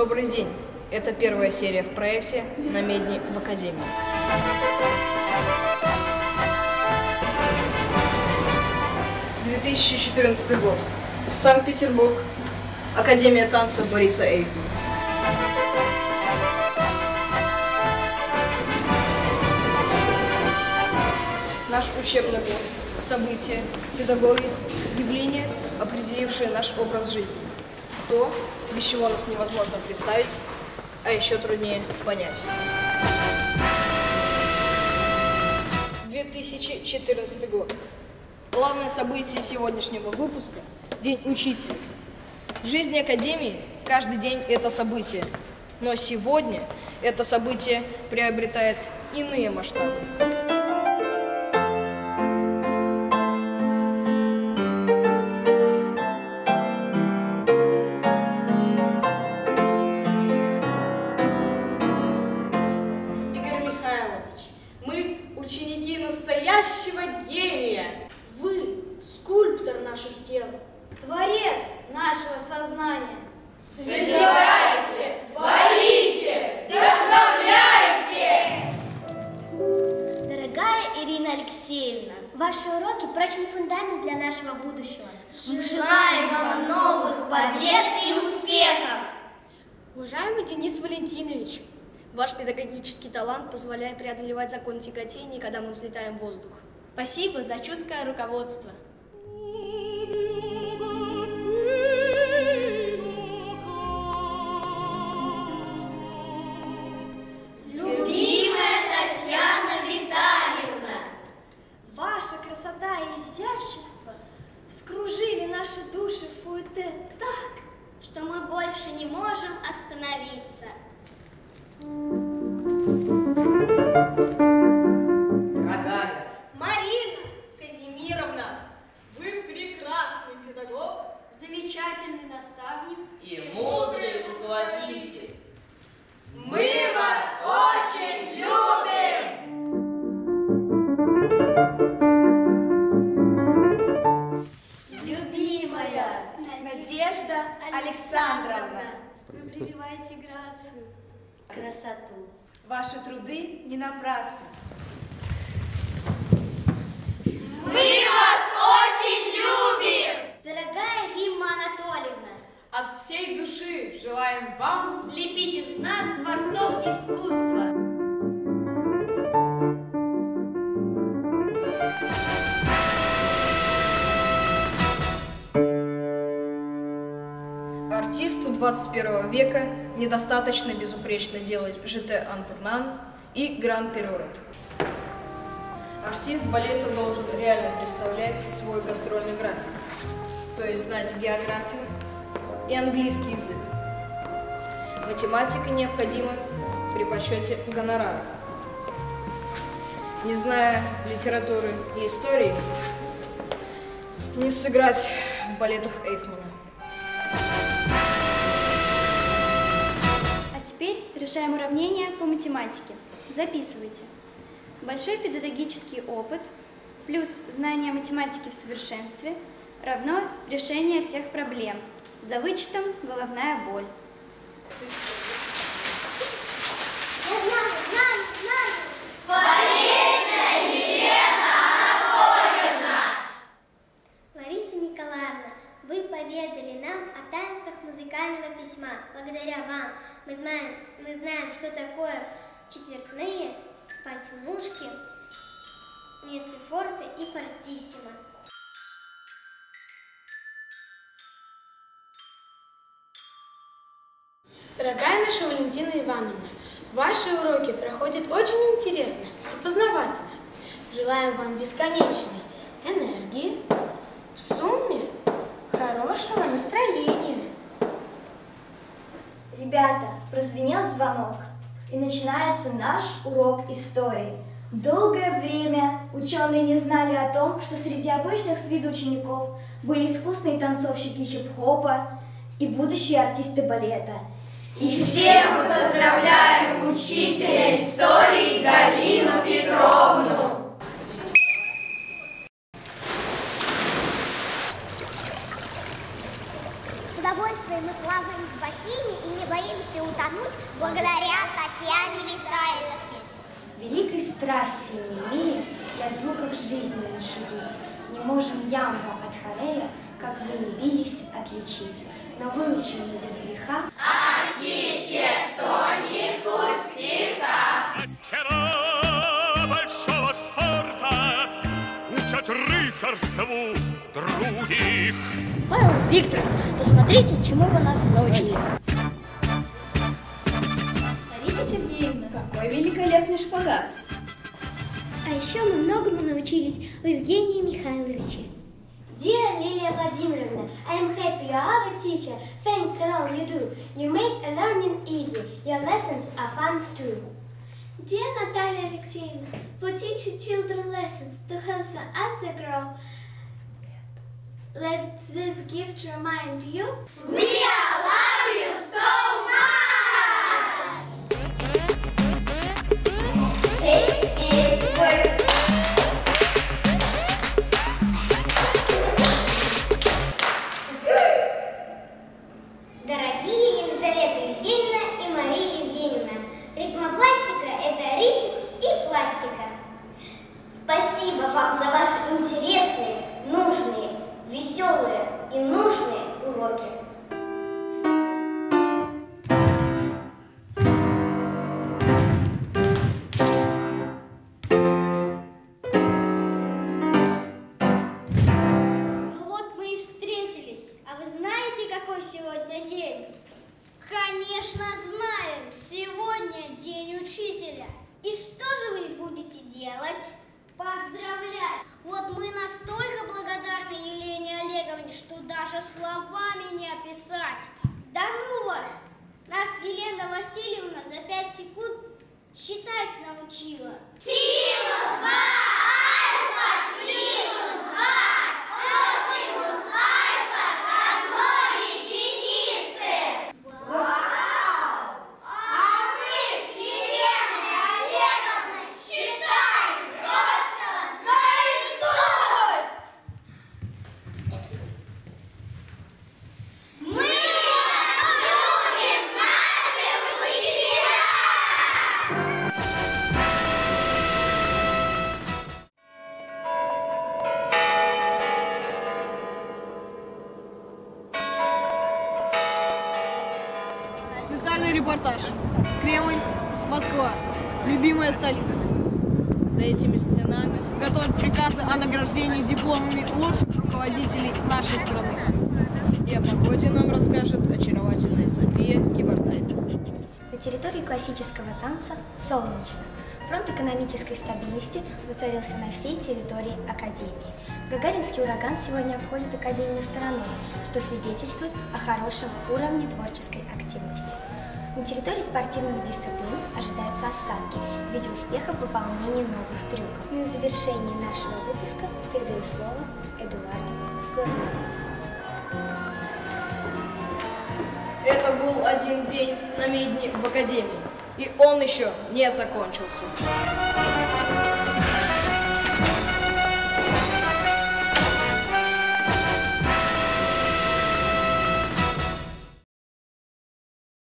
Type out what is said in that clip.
Добрый день! Это первая серия в проекте «Намедни в Академии». «2014 год. Санкт-Петербург. Академия танца Бориса Эйфмана». Наш учебный год. События, педагоги, явления, определившие наш образ жизни. То, без чего нас невозможно представить, а еще труднее понять. 2014 год. Главное событие сегодняшнего выпуска – День учителя. В жизни Академии каждый день – это событие, но сегодня это событие приобретает иные масштабы. Ученики настоящего гения. Вы – скульптор наших тел, творец нашего сознания. Созидайте, творите, вдохновляйте! Дорогая Ирина Алексеевна, ваши уроки – прочный фундамент для нашего будущего. Мы желаем вам новых побед и успехов! Уважаемый Денис Валентинович, ваш педагогический талант позволяет преодолевать закон тяготения, когда мы взлетаем в воздух. Спасибо за чуткое руководство. Любимая Татьяна Витальевна! Ваша красота и изящество вскружили наши души в фуэте так, что мы больше не можем остановиться. Дорогая Марина Казимировна, вы прекрасный педагог, Замечательный наставник и мудрый руководитель. Мы вас очень любим! любимая Надежда Александровна. Вы прививаете грацию, Красоту. Ваши труды не напрасны. Мы вас очень любим! дорогая Римма Анатольевна. От всей души желаем вам Лепить из нас творцов искусства. Артисту 21 века недостаточно безупречно делать жете анпурнан и гран-пируэт. Артист балета должен реально представлять свой гастрольный график, то есть знать географию и английский язык. Математика необходима при подсчете гонораров. Не зная литературы и истории, не сыграть в балетах Эйфмана. А теперь решаем уравнение по математике. Записывайте. Большой педагогический опыт плюс знание математики в совершенстве равно решение всех проблем. За вычетом головная боль. Я знаю. Поречная Елена Анатольевна! Лариса Николаевна, вы поведали нам о таинствах музыкального письма. Благодаря вам мы знаем, что такое четвертные, восьмушки, мецефорты и фортиссимо. Дорогая наша Валентина Ивановна, ваши уроки проходят очень интересно и познавательно. Желаем вам бесконечной энергии, в сумме хорошего настроения. Ребята, прозвенел звонок, и начинается наш урок истории. Долгое время ученые не знали о том, что среди обычных с виду учеников были искусные танцовщики хип-хопа и будущие артисты балета. И все мы поздравляем учителя истории Галину Петровну! С удовольствием удовольствие мы плаваем в бассейне и не боимся утонуть благодаря Татьяне Михайловне. Великой страсти не имея, для звуков жизни не щадить. Не можем ямбу от хорея, как вы не бились, отличить. Но выучим мы без греха Архитектонику стиха. Мастера большого спорта учат рыцарству других. Павел Викторович, посмотрите, чему вы нас научили. Лариса Сергеевна, какой великолепный шпагат. А еще мы многому научились у Евгения Михайловича. Dear Lilia Vladimirovna, I am happy you are a teacher. Thanks for all you do. You make learning easy. Your lessons are fun too. Dear Natalia Alexeyevna, for teaching children lessons to help them as they grow, let this gift remind you. We all love you so much! Дорогие Елизавета Евгеньевна и Мария Евгеньевна, ритмопластика – это ритм и пластика. Спасибо вам за ваши интересные, нужные, веселые и нужные уроки. Ну вот мы и встретились. А вы знаете, какой сегодня день? Конечно, знаем. Сегодня день учителя. И что же вы будете делать? Поздравлять! Вот мы настолько благодарны Елене Олеговне, что даже словами не описать. Да ну вас! Нас Елена Васильевна за 5 секунд считать научила. Синус 2 альфа минус 2 косинус альфа равно единице. Вау! А мы с Еленой Олеговной считаем просто наизусть! Мы любим наших учителя! Специальный репортаж. Кремль, Москва. Любимая столица. За этими стенами готовят приказы о награждении дипломами лучших руководителей нашей страны. И о погоде нам расскажет очаровательная София Кибартайт. На территории классического танца солнечно. Фронт экономической стабильности воцарился на всей территории Академии. Гагаринский ураган сегодня обходит Академию стороной, что свидетельствует о хорошем уровне творческой активности. На территории спортивных дисциплин ожидаются осадки в виде успехов в выполнении новых трюков. Ну и в завершении нашего выпуска передаю слово Эдуарду Гладунову. Это был один день на медне в Академии, и он еще не закончился.